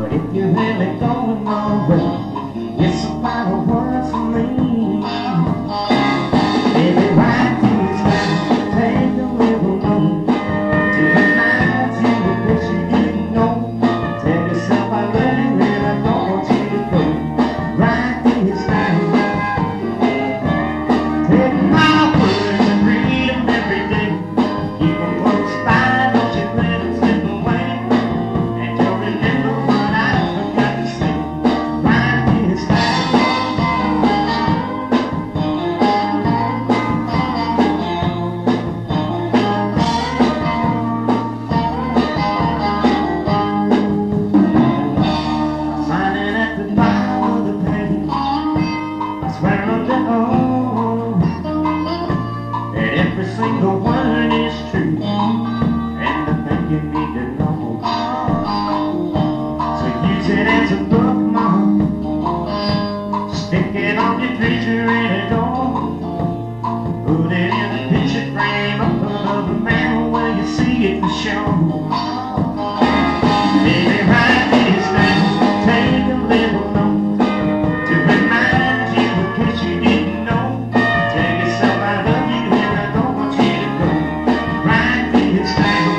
But if you really don't know, well, it's a final word for me. Baby, right to his time, take a little moment to remind you of what you didn't know. Tell yourself I love you and I don't want you to go. Right to his time, take my words and read them every day. Keep them close by, don't you let them slip away. And you'll remember what I forgot to say. Right to his time. Signing at the bottom of the page, I swear on the oath that every single word is true, and the thing you need to know. So use it as a bookmark, stick it on your refrigerator door, put it in a picture frame up above the mantel where you see it for sure. Baby, right this time, take a little note to remind you in case you didn't know. Tell yourself I love you and I don't want you to go. Right this time,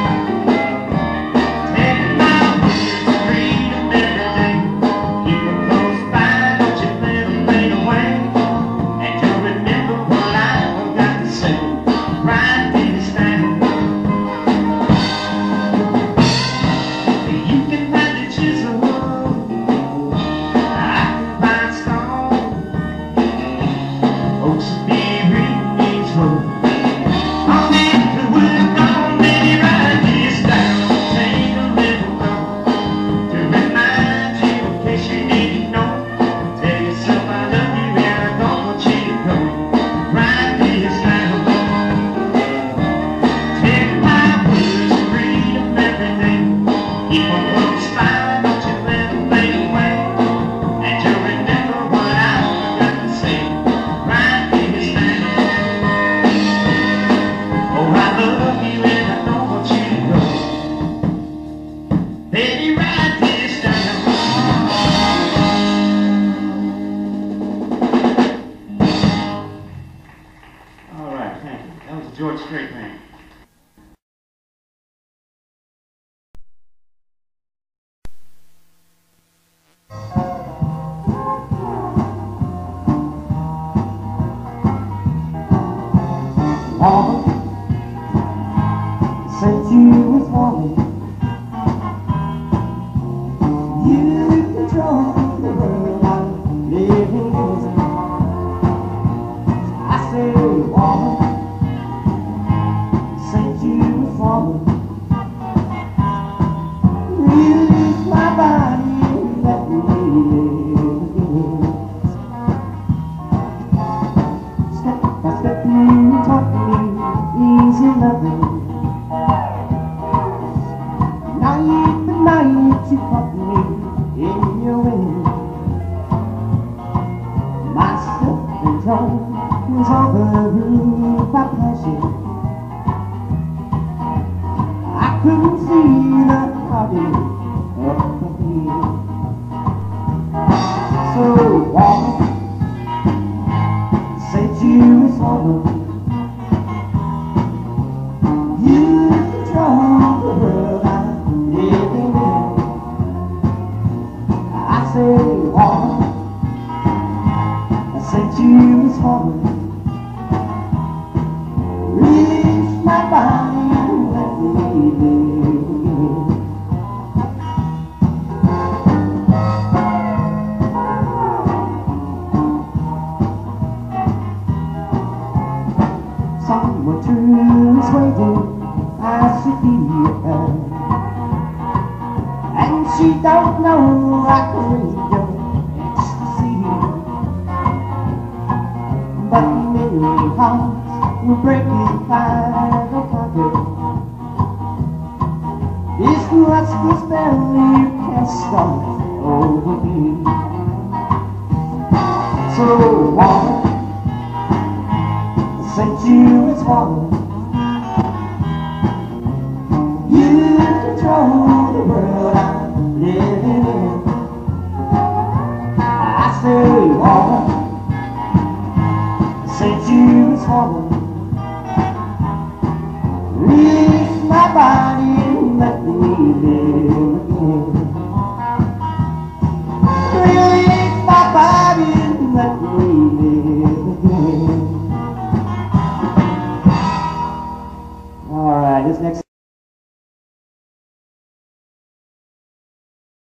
take my words and read them every day. Keep them close by, don't you let them fade away. And you'll remember what I forgot to say. Right this time. You can find the chisel, I can find stone. Folks will be reading these words. On the word gone, baby, write this down. Take a little note to remind you in case you didn't know. Tell yourself I love you and I don't want you to go. Write this down. Take my words and read them every day. Keep them close by, don't you let them fade away. And you'll remember what I forgot to say. Right this time. Oh, I love you and I don't want you to go. Baby, right this time. All right, thank you. That was a George Strait thing. Woman, sensuous woman, you control the world I'm living in. I say, woman, sensuous woman, release my body and let me live again. Step by step you taught me easy loving. Night by night you caught me in your wind. My self-control was overruled by passion. I couldn't see the heartache up ahead. So woman, sensuous woman, you control the world I'm living in. I say, woman, sensuous woman, release my body and let me live again. Someone true is waiting, I should be her. And she don't know I can read your ecstasy. But many hearts will break if I don't conquer. This lustful spell you cast off over me. So woman, sensuous woman, you control the world I'm living woman.